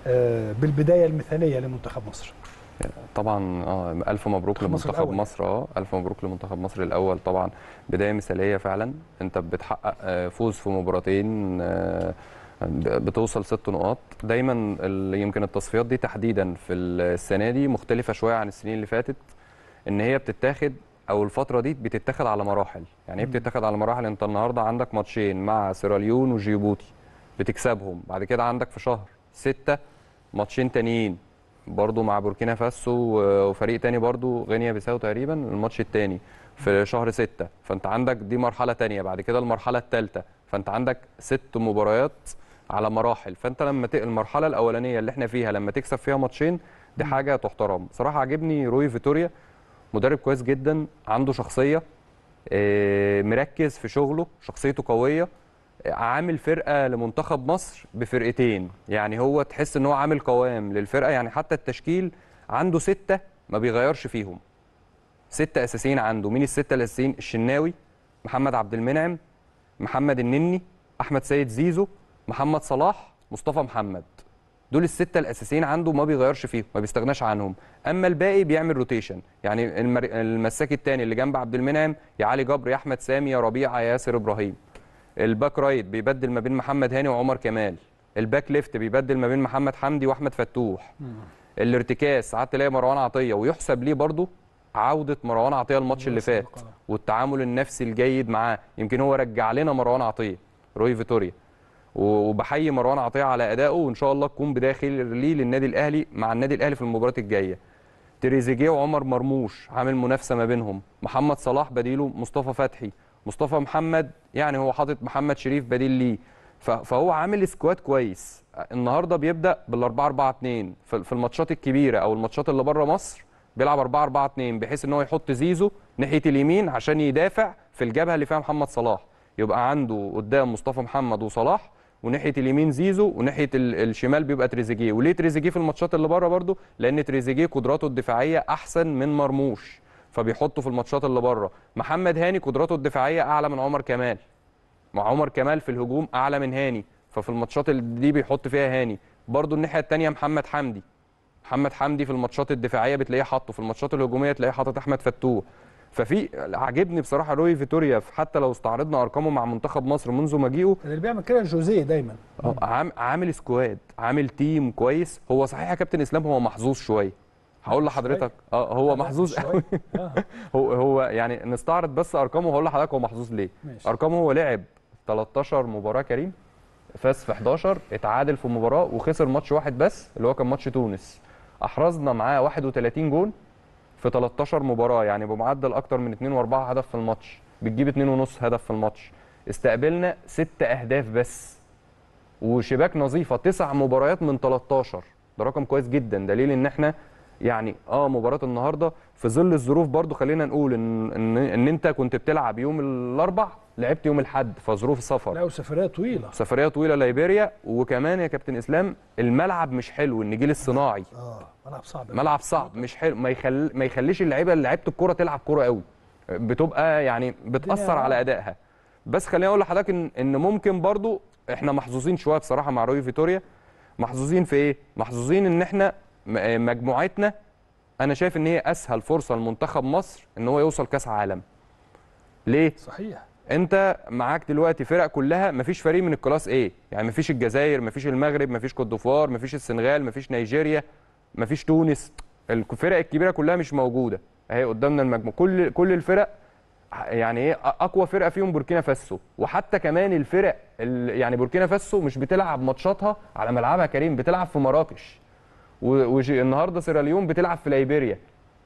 بالبدايه المثاليه لمنتخب مصر؟ طبعا الف مبروك لمنتخب مصر. الف مبروك لمنتخب مصر الاول. طبعا بدايه مثاليه فعلا، انت بتحقق فوز في مباراتين، بتوصل 6 نقاط. دايما يمكن التصفيات دي تحديدا في السنه دي مختلفه شويه عن السنين اللي فاتت، ان هي بتتاخد او الفتره دي بتتاخد على مراحل. يعني ايه بتتاخد على مراحل؟ انت النهارده عندك ماتشين مع سيراليون وجيبوتي بتكسبهم، بعد كده عندك في شهر 6 ماتشين تانيين برضو مع بوركينا فاسو وفريق تاني برضو غينيا بيساو تقريبا الماتش التاني في شهر 6. فانت عندك دي مرحله تانيه، بعد كده المرحله الثالثه، فانت عندك 6 مباريات على مراحل. فانت لما المرحله الاولانيه اللي احنا فيها لما تكسب فيها ماتشين دي حاجه تحترم. صراحه عجبني روي فيتوريا، مدرب كويس جدا، عنده شخصيه، مركز في شغله، شخصيته قويه، عامل فرقه لمنتخب مصر بفرقتين. يعني هو تحس ان هو عامل قوام للفرقه، يعني حتى التشكيل عنده 6 ما بيغيرش فيهم، 6 اساسيين عنده. مين ال6 الاساسيين؟ الشناوي، محمد عبد المنعم، محمد النني، احمد سيد زيزو، محمد صلاح، مصطفى محمد. دول ال6 الاساسيين عنده ما بيغيرش فيهم، ما بيستغناش عنهم. اما الباقي بيعمل روتيشن، يعني المساك الثاني اللي جنب عبد المنعم يا علي جبر يا احمد سامي يا ربيعه يا ياسر ابراهيم. الباك رايت بيبدل ما بين محمد هاني وعمر كمال. الباك ليفت بيبدل ما بين محمد حمدي واحمد فتوح. الارتكاز ساعات تلاقي مروان عطيه، ويحسب ليه برضو عوده مروان عطيه الماتش اللي فات والتعامل النفسي الجيد معاه. يمكن هو رجع لنا مروان عطيه روي فيتوريا، وبحيي مروان عطيه على ادائه، وان شاء الله تكون بدايه خير ليه للنادي الاهلي مع النادي الاهلي في المباراه الجايه. تريزيجيه وعمر مرموش عامل منافسه ما بينهم. محمد صلاح بديله مصطفى فتحي. مصطفى محمد يعني هو حاطط محمد شريف بديل ليه، فهو عامل سكواد كويس. النهارده بيبدا بال4-4-2 في الماتشات الكبيره او الماتشات اللي بره مصر بيلعب 4-4-2 بحيث ان هو يحط زيزو ناحيه اليمين عشان يدافع في الجبهه اللي فيها محمد صلاح. يبقى عنده قدام مصطفى محمد وصلاح، وناحيه اليمين زيزو، وناحيه الشمال بيبقى تريزيجيه. وليه تريزيجيه في الماتشات اللي بره برده؟ لان تريزيجيه قدراته الدفاعيه احسن من مرموش، فبيحطه في الماتشات اللي بره. محمد هاني قدراته الدفاعيه اعلى من عمر كمال، مع عمر كمال في الهجوم اعلى من هاني، ففي الماتشات دي بيحط فيها هاني. برده الناحيه الثانيه محمد حمدي في الماتشات الدفاعيه بتلاقيه حاطه، في الماتشات الهجوميه تلاقيه حاطط احمد فتوح. ففي عاجبني بصراحه روي فيتوريا، حتى لو استعرضنا ارقامه مع منتخب مصر منذ مجيئه اللي بيعمل كده جوزيه دايما. عامل سكواد، عامل تيم كويس. هو صحيح يا كابتن اسلام هو محظوظ شويه، هقول لحضرتك هو محظوظ قوي. هو يعني نستعرض بس ارقامه وهقول لحضرتك هو محظوظ ليه. ماشي. ارقامه هو لعب 13 مباراه كريم، فاز في 11، اتعادل في مباراه وخسر ماتش واحد بس اللي هو كان ماتش تونس. احرزنا معاه 31 جون في 13 مباراه، يعني بمعدل اكتر من 2.4 هدف في الماتش، بتجيب 2.5 هدف في الماتش. استقبلنا 6 اهداف بس، وشباك نظيفه 9 مباريات من 13. ده رقم كويس جدا، دليل ان احنا يعني مباراه النهارده في ظل الظروف برضو خلينا نقول ان انت كنت بتلعب يوم الاربع لعبت يوم الاحد فظروف السفر. لا وسفريه طويله ليبيريا. وكمان يا كابتن اسلام الملعب مش حلو، النجيل الصناعي ملعب صعب مش حلو، ما يخليش اللعيبه اللي لعيبه الكوره تلعب كوره قوي، بتبقى يعني بتاثر على ادائها. بس خليني اقول لحضرتك ان ممكن برضو احنا محظوظين شويه بصراحه مع روي فيتوريا. محظوظين في ايه؟ محظوظين ان احنا مجموعتنا انا شايف ان هي اسهل فرصه لمنتخب مصر ان هو يوصل كاس عالم. ليه؟ صحيح. انت معاك دلوقتي فرق كلها، مفيش فريق من الكلاس ايه، يعني مفيش الجزائر، مفيش المغرب، مفيش كوت ديفوار، مفيش السنغال، مفيش نيجيريا، مفيش تونس. الفرق الكبيره كلها مش موجوده اهي قدامنا المجموع. كل الفرق يعني ايه، اقوى فرقه فيهم بوركينا فاسو. وحتى كمان الفرق يعني بوركينا فاسو مش بتلعب ماتشاتها على ملعبها كريم، بتلعب في مراكش. والنهارده سيراليون بتلعب في ليبيريا.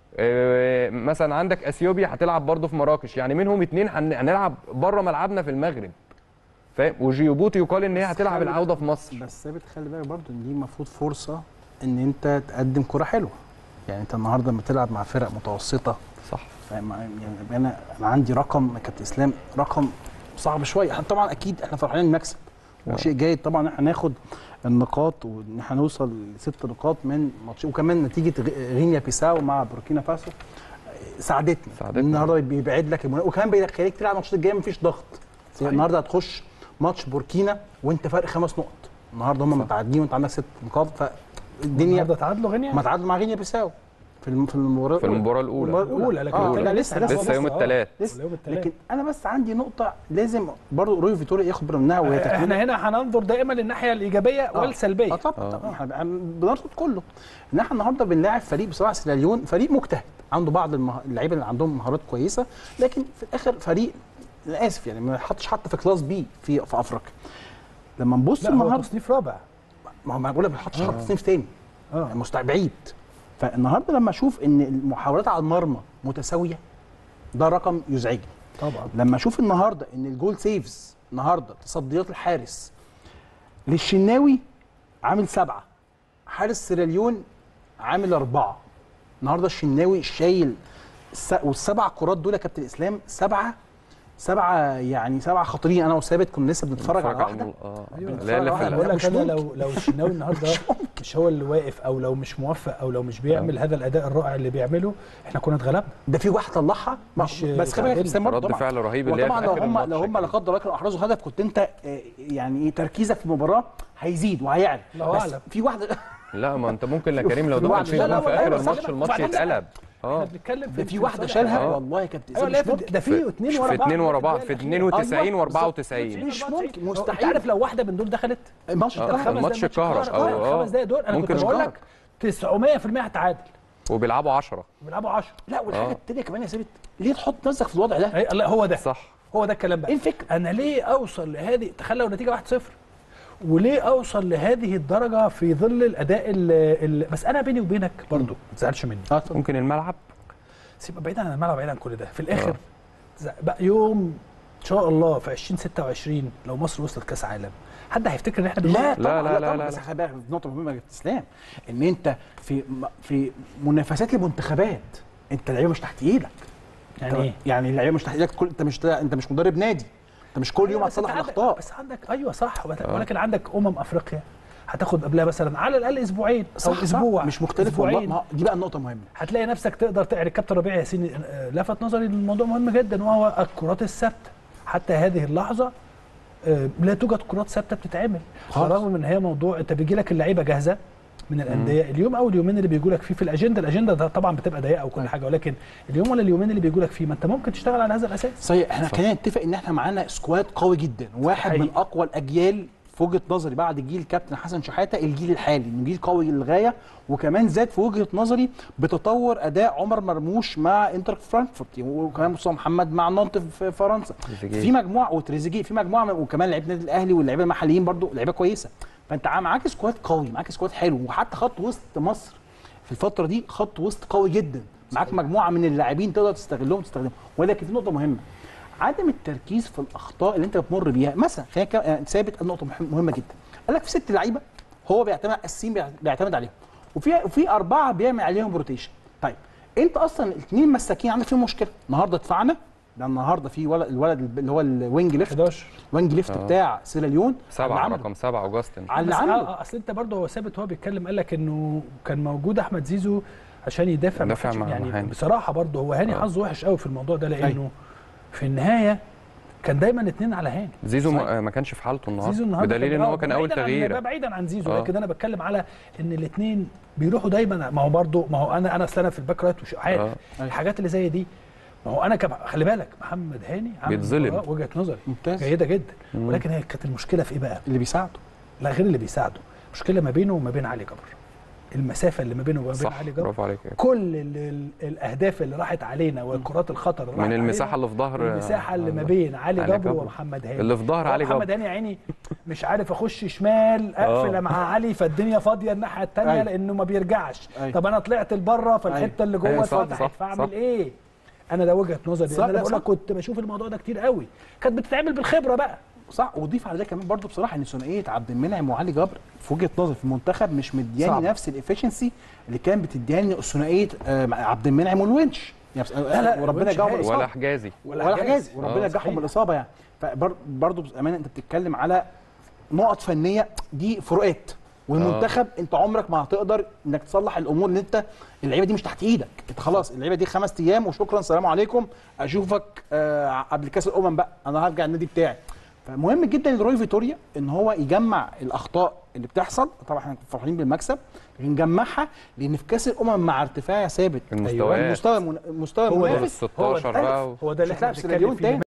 مثلا عندك اثيوبيا هتلعب برضه في مراكش، يعني منهم 2 هنلعب بره ملعبنا في المغرب، فاهم؟ وجيبوتي يقال ان هي هتلعب العوده في مصر. بس ثابت خلي بالك برضه ان دي المفروض فرصه ان انت تقدم كره حلوه. يعني انت النهارده لما تلعب مع فرق متوسطه صح، يعني انا عندي رقم يا كابتن اسلام، رقم صعب شويه. احنا طبعا اكيد احنا فرحانين نكسب وشيء جيد طبعا، احنا ناخد النقاط وان احنا نوصل ل6 نقاط من ماتش. وكمان نتيجه غينيا بيساو مع بوركينا فاسو ساعدتنا. النهارده بيبعد لك وكمان بيخليك تلعب الماتشات الجايه مفيش ضغط. النهارده هتخش ماتش بوركينا وانت فرق 5 نقط، النهارده هم متعادلين وانت عندك 6 نقاط، فالدنيا النهارده تعادلوا غينيا، ما تعادلوا مع غينيا بيساو في المباراه الاولى لكن لا لسه يوم الثلاث. لكن انا بس عندي نقطه لازم برضه روي فيتوريا ياخد باله منها، وهي احنا هنا هننظر دائما للناحيه الايجابيه والسلبيه. طبعا احنا بنرصد كله ان احنا النهارده بنلاعب فريق بصراحه سيراليون، فريق مجتهد عنده بعض اللعيبه اللي عندهم مهارات كويسه، لكن في الاخر فريق انا اسف يعني ما حطش حتى في كلاس بي في افريقيا. لما نبص النهارده تصنيف رابع، ما هو بقول لك ما حطش حتى تصنيف ثاني بعيد. فالنهارده لما اشوف ان المحاولات على المرمى متساويه ده رقم يزعجني طبعا. لما اشوف النهارده ان الجول سيفز النهارده تصديات الحارس للشناوي عامل 7، حارس سيراليون عامل 4. النهارده الشناوي شايل والسبع كرات دول يا كابتن اسلام، سبعه يعني 7 خطيرين. انا وثابت كنا لسه بنتفرج على واحده. بقول لك انا لو الشناوي النهارده مش هو اللي واقف، او لو مش موفق، او لو مش بيعمل هذا الاداء الرائع اللي بيعمله، احنا كنا اتغلبنا. ده في واحد طلعها بس خلي بالك رد فعل رهيب اللي طبعا لو هم لا قدر الله كانوا احرزوا هدف كنت انت يعني تركيزك في المباراه هيزيد وهيعلى. بس في واحده لا ما انت ممكن يا كريم لو دخل في اخر الماتش يتقلب. احنا بنتكلم ده في واحده شالها والله يا كابتن. ده في 2 ورا بعض في 92 و94 مش ممكن مستحيل. انت عارف لو واحده من دول دخلت ماتش الكهرباء ال5 دقايق دول انا كنت بقول لك 900% هتعادل، وبيلعبوا 10 لا والحاجه الثانيه كمان يا ثابت، ليه تحط نفسك في الوضع ده؟ لا هو ده صح، هو ده الكلام بقى. ايه الفكره؟ انا ليه اوصل لهذه، تخيل لو نتيجه 1-0 وليه اوصل لهذه الدرجه في ظل الاداء بس انا بيني وبينك برضو ما تزعلش مني. ممكن الملعب سيبك بعيد عن الملعب، بعيد عن كل ده، في الاخر بقى يوم ان شاء الله في 2026 لو مصر وصلت كاس عالم، حد هيفتكر ان احنا لا بس خلي بالك نقطه مهمه يا اسلام، ان انت في منافسات المنتخبات انت اللعيبه مش تحت ايدك. يعني ايه؟ يعني اللعيبه مش تحت ايدك، انت مش مدرب نادي، انت مش كل يوم هتصلح الاخطاء. بس عندك صح، ولكن عندك افريقيا هتاخد قبلها مثلا على الاقل اسبوعين او اسبوع، مش مختلف والله. دي بقى النقطه مهمه، هتلاقي نفسك تقدر تعرف. كابتن ربيع ياسين لفت نظري الموضوع مهم جدا، وهو الكرات الثابته. حتى هذه اللحظه لا توجد كرات ثابته بتتعمل، رغم ان هي موضوع انت بيجي لك اللعيبه جاهزه من الانديه اليوم او اليومين اللي بيجوا لك فيه في الاجنده ده طبعا بتبقى ضيقه وكل حاجه، ولكن اليوم ولا اليومين اللي بيجوا لك فيه ما انت ممكن تشتغل على هذا الاساس. صحيح. احنا خلينا نتفق ان احنا معانا سكواد قوي جدا، واحد من اقوى الاجيال في وجهه نظري بعد جيل كابتن حسن شحاته، الجيل الحالي انه جيل قوي للغايه، وكمان زاد في وجهه نظري بتطور اداء عمر مرموش مع انتر فرانكفورت، وكمان مصطفى محمد مع نانت في فرنسا، في مجموعه وتريزيجيه، في مجموعه، وكمان لعيبه النادي الاهلي واللعيبه المحليين برضو لعيبه كويسه. فانت معاك سكواد قوي، معاك سكواد حلو، وحتى خط وسط مصر في الفتره دي خط وسط قوي جدا، معاك مجموعه من اللاعبين تقدر تستغلهم. ولكن في نقطه مهمه، عدم التركيز في الاخطاء اللي انت بتمر بيها. مثلا خلينا ثابت النقطه مهمه جدا، قال لك في 6 لعيبه هو بيعتمد اساسيين بيعتمد عليهم، وفي 4 بيعمل عليهم روتيشن. طيب انت اصلا الاثنين مساكين عندك فيهم مشكله. النهارده دفعنا ده، النهارده في الولد اللي هو الوينج ليفت، الوينج ليفت بتاع سيراليون 7 رقم 7 اوجستن على اللي عمله. اصل انت برضه هو ثابت، هو بيتكلم قال لك انه كان موجود احمد زيزو عشان يدافع يعني هاني. بصراحه برضه هو هاني حظه وحش قوي في الموضوع ده، لانه في النهايه كان دايما 2 على هاني. زيزو ما كانش في حالته النهارده، بدليل ان هو كان اول تغيير. بعيدا عن زيزو لكن انا بتكلم على ان الاثنين بيروحوا دايما. ما هو انا اصل انا في الباك رايت عارف الحاجات اللي زي دي. ما هو انا خلي بالك محمد هاني بيتظلم، وجهه نظري جيده جدا، ولكن هي كانت المشكله في ايه بقى؟ اللي بيساعده. لا غير اللي بيساعده، مشكله ما بينه وما بين علي جبر. المسافه اللي ما بينه وما بين علي جبر، برافو عليك. كل الاهداف اللي راحت علينا والكرات الخطر اللي راحت من المساحه اللي في ظهر، المساحه اللي ما بين علي جبر ومحمد هاني، اللي في ظهر علي جبر. محمد هاني يا عيني مش عارف اخش شمال اقفل مع علي، فالدنيا فاضيه الناحيه الثانيه لانه ما بيرجعش. طب انا طلعت لبره فالحته اللي جوه اتفتحت، فاعمل ايه؟ انا ده وجهه نظري. انا بقول لك كنت بشوف الموضوع ده كتير قوي، كانت بتتعمل بالخبره بقى. صح. وضيف على ده كمن برضه بصراحه ان ثنائيه عبد المنعم وعلي جبر في وجهه نظري في المنتخب مش مدياني نفس الافشنسي اللي كان بتدياني ثنائيه عبد المنعم والونش. يعني لا وربنا يجاهم ولا حجازي وربنا يجاهم من الاصابه يعني. فبرضه بامانه انت بتتكلم على نقط فنيه، دي فروقات، والمنتخب انت عمرك ما هتقدر انك تصلح الامور، ان انت اللعيبه دي مش تحت ايدك، انت خلاص اللعيبه دي 5 ايام وشكرا سلام عليكم، اشوفك قبل كاس الامم بقى، انا هرجع النادي بتاعي. فمهم جدا لروي فيتوريا ان هو يجمع الاخطاء اللي بتحصل. طبعا احنا فرحانين بالمكسب، لكن نجمعها، لان في كاس الامم مع ارتفاع ثابت المستوى المستوى هو ده المنافس 16 بقى هو ده اللي مش هتلاعب احنا سيراليون بنتكلم فيه. تاني.